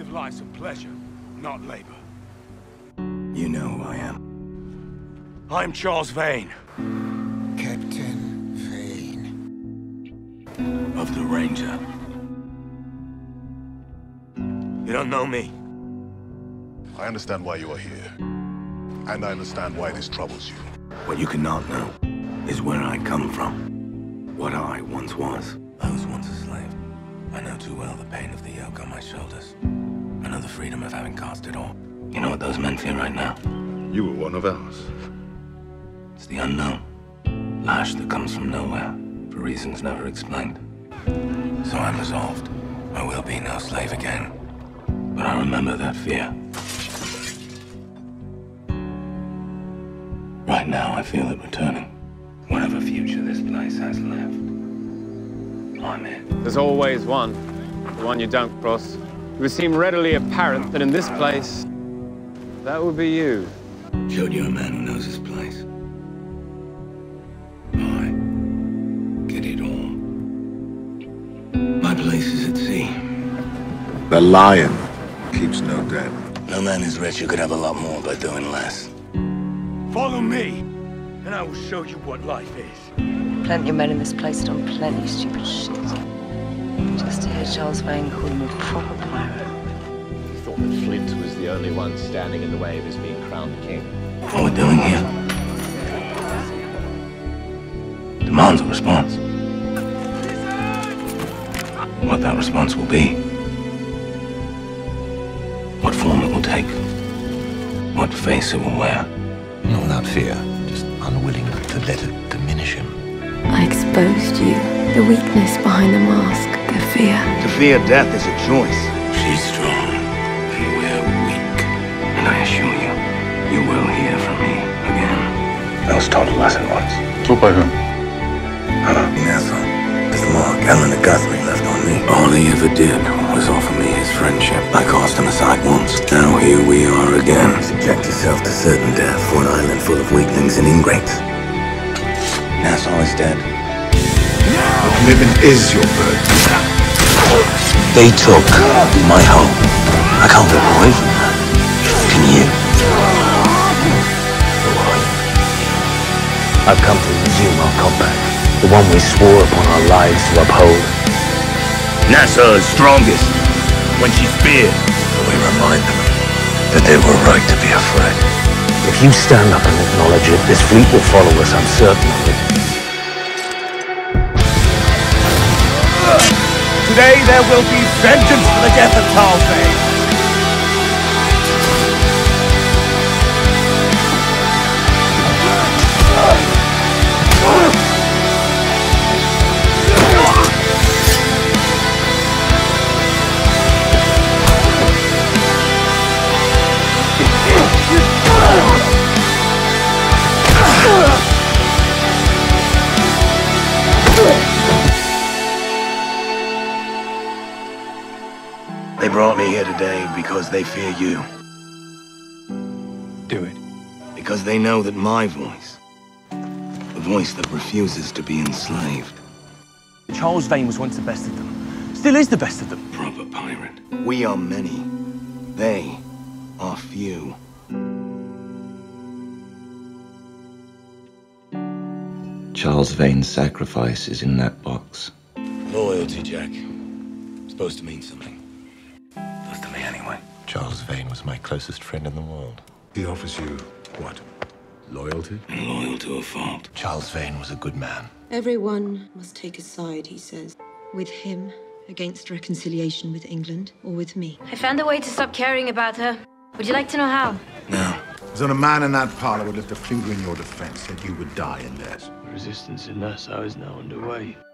live lives of pleasure, not labor. You know who I am. I'm Charles Vane. Captain Vane. Of the Ranger. You don't know me. I understand why you are here. And I understand why this troubles you. What you cannot know is where I come from. What I once was. I was once a slave. I know too well the pain of the yoke on my shoulders. I know the freedom of having cast it all. You know what those men feel right now? You were one of ours. It's the unknown. Lash that comes from nowhere, for reasons never explained. So I'm resolved. I will be no slave again. But I remember that fear. Right now, I feel it returning. Whatever future this place has left, I'm it. There's always one, the one you don't cross. It would seem readily apparent that in this place, that would be you. Showed you a man who knows his place. I get it all. My place is at sea. The lion keeps no debt. No man is rich who could have a lot more by doing less. Follow me, and I will show you what life is. Plenty of men in this place done plenty stupid shit. Just to hear Charles Vane call him a proper pirate. He thought that Flint was the only one standing in the way of his being crowned king. What we're doing here demands a response. What that response will be, what form it will take, what face it will wear. Not without fear, just unwilling to let it diminish him. I exposed you. The weakness behind the mask, the fear. To fear death is a choice. She's strong, and we're weak. And I assure you, you will hear from me again. I was taught a lesson once. Taught by whom? Nassau. There's the mark Ellen and Guthrie left on me. All he ever did was offer me his friendship. I cast him aside once. Now here we are again. Subject yourself to certain death for an island full of weaklings and ingrates. Nassau is dead. The commitment is your burden. They took my home. I can't walk away from that. Can you? Who are you? I've come to resume our compact, the one we swore upon our lives to uphold. Nassau is strongest when she's feared. We remind them that they were right to be afraid. If you stand up and acknowledge it, this fleet will follow us, I'm certain of it. Today there will be vengeance for the death of Charles Vane. They brought me here today because they fear you. Do it. Because they know that my voice, the voice that refuses to be enslaved. Charles Vane was once the best of them. Still is the best of them. Proper pirate. We are many. They are few. Charles Vane's sacrifice is in that box. Loyalty, Jack. Supposed to mean something. Does to me anyway. Charles Vane was my closest friend in the world. He offers you what? Loyalty? And loyal to a fault. Charles Vane was a good man. Everyone must take a side, he says. With him, against reconciliation with England, or with me. I found a way to stop caring about her. Would you like to know how? No. There's not a man in that parlor would lift a finger in your defense, said you would die in theirs. The resistance in Nassau is now underway.